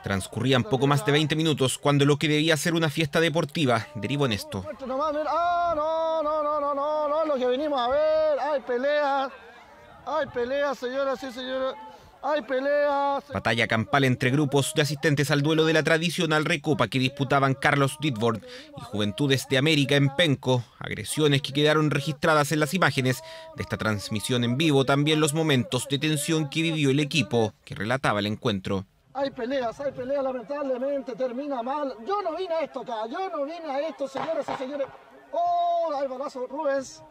Transcurrían poco más de 20 minutos cuando lo que debía ser una fiesta deportiva derivó en esto. No, lo que venimos a ver, hay peleas, señoras y señores, hay peleas. Batalla campal entre grupos de asistentes al duelo de la tradicional recopa que disputaban Carlos Ditborn y Juventudes de América en Penco, agresiones que quedaron registradas en las imágenes de esta transmisión en vivo, también los momentos de tensión que vivió el equipo que relataba el encuentro. Hay peleas, lamentablemente termina mal. Yo no vine a esto acá, señoras y señores. ¡Oh, hay balazo, Rubens!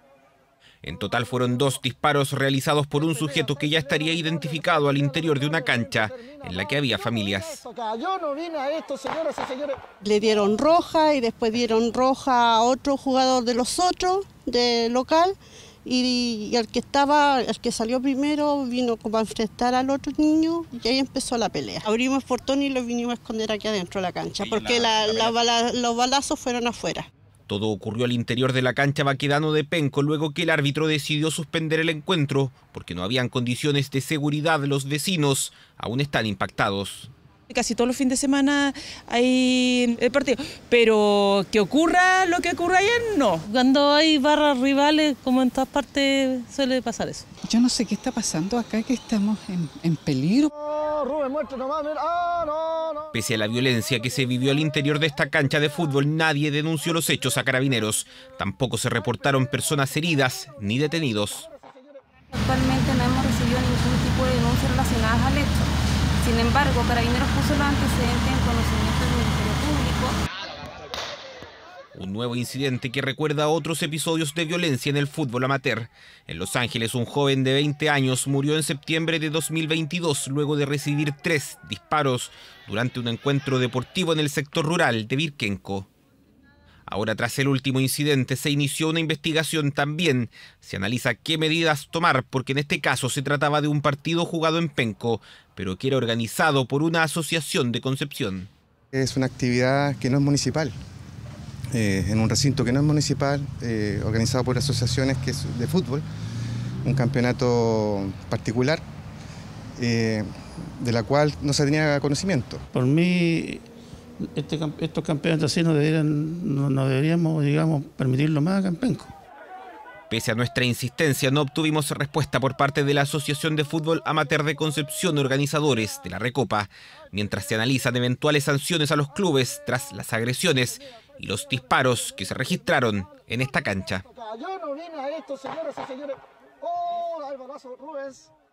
En total fueron 2 disparos realizados por un sujeto que ya estaría identificado al interior de una cancha en la que había familias. Yo no vine a esto, señoras y señores. Le dieron roja y después dieron roja a otro jugador de los otros, de local, y el que salió primero vino como a enfrentar al otro niño y ahí empezó la pelea. Abrimos el portón y lo vinimos a esconder aquí adentro de la cancha, porque los balazos fueron afuera. Todo ocurrió al interior de la cancha Baquedano de Penco luego que el árbitro decidió suspender el encuentro porque no habían condiciones de seguridad. Los vecinos aún están impactados. Casi todos los fines de semana hay el partido, pero que ocurra lo que ocurra ayer, no. Cuando hay barras rivales, como en todas partes, suele pasar eso. Yo no sé qué está pasando acá, que estamos en peligro. Rubén, muestra nomás, mira. No. Pese a la violencia que se vivió al interior de esta cancha de fútbol, nadie denunció los hechos a Carabineros. Tampoco se reportaron personas heridas ni detenidos. Actualmente no hemos recibido ningún tipo de denuncias relacionadas al hecho. Sin embargo, Carabineros puso los antecedentes en conocimiento del Ministerio Público. Un nuevo incidente que recuerda a otros episodios de violencia en el fútbol amateur. En Los Ángeles, un joven de 20 años murió en septiembre de 2022 luego de recibir 3 disparos durante un encuentro deportivo en el sector rural de Virquenco. Ahora, tras el último incidente, se inició una investigación también. Se analiza qué medidas tomar, porque en este caso se trataba de un partido jugado en Penco, pero que era organizado por una asociación de Concepción. Es una actividad que no es municipal, en un recinto que no es municipal, organizado por asociaciones que es de fútbol, un campeonato particular, de la cual no se tenía conocimiento. Por mí, estos campeonatos así no deberíamos, digamos, permitirlo más acá en Penco. Pese a nuestra insistencia, no obtuvimos respuesta por parte de la Asociación de Fútbol Amateur de Concepción, organizadores de la Recopa, mientras se analizan eventuales sanciones a los clubes tras las agresiones y los disparos que se registraron en esta cancha. Yo no vine a esto, señoras y señores. ¡Oh, hay balazo, Rubens!